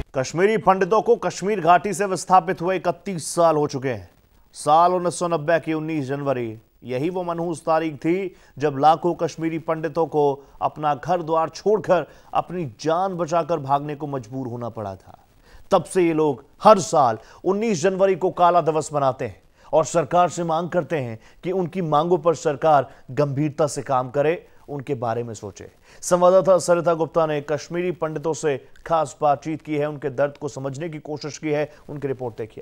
कश्मीरी पंडितों को कश्मीर घाटी से विस्थापित हुए 31 साल हो चुके हैं। साल 1990 की 19 जनवरी यही वो मनहूस तारीख थी जब लाखों कश्मीरी पंडितों को अपना घर द्वार छोड़कर अपनी जान बचाकर भागने को मजबूर होना पड़ा था। तब से ये लोग हर साल 19 जनवरी को काला दिवस मनाते हैं और सरकार से मांग करते हैं कि उनकी मांगों पर सरकार गंभीरता से काम करे, उनके बारे में सोचे। संवाददाता सरिता गुप्ता ने कश्मीरी पंडितों से खास बातचीत की है, उनके दर्द को समझने की कोशिश की है। उनकी रिपोर्ट देखिए।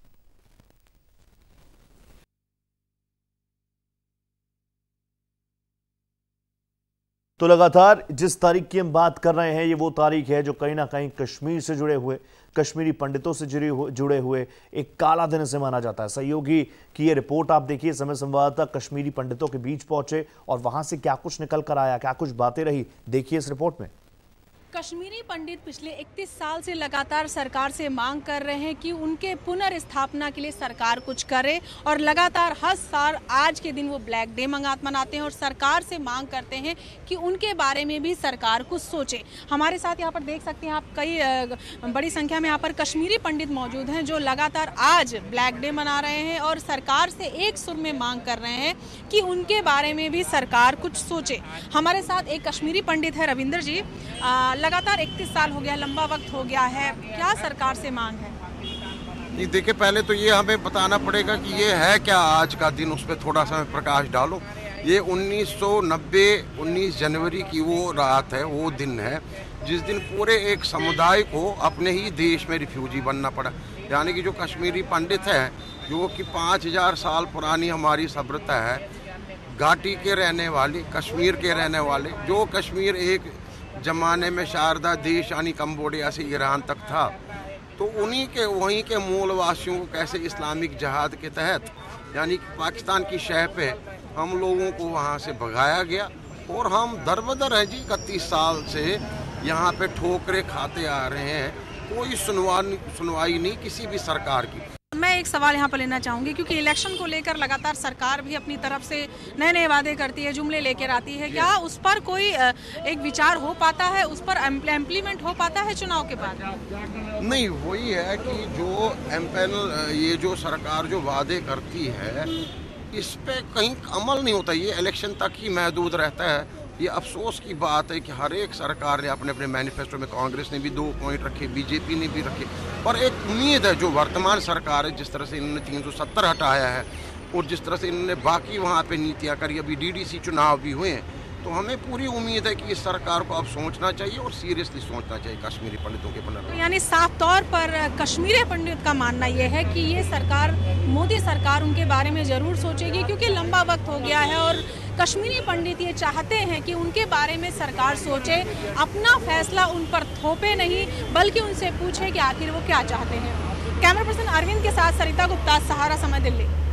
तो लगातार जिस तारीख की हम बात कर रहे हैं, ये वो तारीख है जो कहीं ना कहीं कश्मीर से जुड़े हुए, कश्मीरी पंडितों से जुड़े हुए एक काला दिन से माना जाता है। सहयोगी की ये रिपोर्ट आप देखिए। समय संवाददाता कश्मीरी पंडितों के बीच पहुंचे और वहां से क्या कुछ निकल कर आया, क्या कुछ बातें रही, देखिए इस रिपोर्ट में। कश्मीरी पंडित पिछले 31 साल से लगातार सरकार से मांग कर रहे हैं कि उनके पुनर्स्थापना के लिए सरकार कुछ करे और लगातार हर साल आज के दिन वो ब्लैक डे मनाते हैं और सरकार से मांग करते हैं कि उनके बारे में भी सरकार कुछ सोचे। हमारे साथ यहाँ पर देख सकते हैं आप, कई बड़ी संख्या में यहाँ पर कश्मीरी पंडित मौजूद हैं जो लगातार आज ब्लैक डे मना रहे हैं और सरकार से एक सुर में मांग कर रहे हैं कि उनके बारे में भी सरकार कुछ सोचे। हमारे साथ एक कश्मीरी पंडित है, रविंद्र जी। लगातार 31 साल हो गया, लंबा वक्त हो गया है, क्या सरकार से मांग है? नहीं, देखिए पहले तो ये हमें बताना पड़ेगा कि ये है क्या आज का दिन, उस पर थोड़ा सा प्रकाश डालो। ये 1990 19 जनवरी की वो रात है, वो दिन है जिस दिन पूरे एक समुदाय को अपने ही देश में रिफ्यूजी बनना पड़ा। यानी कि जो कश्मीरी पंडित हैं, जो कि 5000 साल पुरानी हमारी सभ्यता है, घाटी के रहने वाले, कश्मीर के रहने वाले, जो कश्मीर एक जमाने में शारदा देश यानी कंबोडिया से ईरान तक था, तो वहीं के मूलवासियों को कैसे इस्लामिक जिहाद के तहत यानी कि पाकिस्तान की शह पे हम लोगों को वहाँ से भगाया गया और हम दरबदर हैं जी 31 साल से यहाँ पे ठोकरे खाते आ रहे हैं। कोई सुनवाई नहीं किसी भी सरकार की। मैं एक सवाल यहाँ पर लेना चाहूँगी, क्योंकि इलेक्शन को लेकर लगातार सरकार भी अपनी तरफ से नए नए वादे करती है, जुमले लेकर आती है। क्या उस पर कोई एक विचार हो पाता है, उस पर इम्प्लीमेंट हो पाता है चुनाव के बाद? नहीं, वही है कि जो ये जो सरकार जो वादे करती है, इस पे कहीं अमल नहीं होता। ये इलेक्शन तक ही महदूद रहता है। ये अफसोस की बात है कि हर एक सरकार ने अपने अपने मैनिफेस्टो में, कांग्रेस ने भी 2 पॉइंट रखे, बीजेपी ने भी रखे, पर एक उम्मीद है जो वर्तमान सरकार है, जिस तरह से इन्होंने 370 हटाया है और जिस तरह से इन्होंने बाकी वहाँ पे नीतियाँ करी, अभी डीडीसी चुनाव भी हुए हैं, तो हमें पूरी उम्मीद है कि इस सरकार को अब सोचना चाहिए और सीरियसली सोचना चाहिए कश्मीरी पंडितों के पुनर्वास। यानी साफ तौर पर कश्मीरी पंडित का मानना यह है कि ये सरकार, मोदी सरकार, उनके बारे में जरूर सोचेगी, क्योंकि लंबा वक्त हो गया है और कश्मीरी पंडित ये चाहते हैं कि उनके बारे में सरकार सोचे, अपना फैसला उन पर थोपे नहीं, बल्कि उनसे पूछे कि आखिर वो क्या चाहते हैं। कैमरा पर्सन अरविंद के साथ सरिता गुप्ता, सहारा समय, दिल्ली।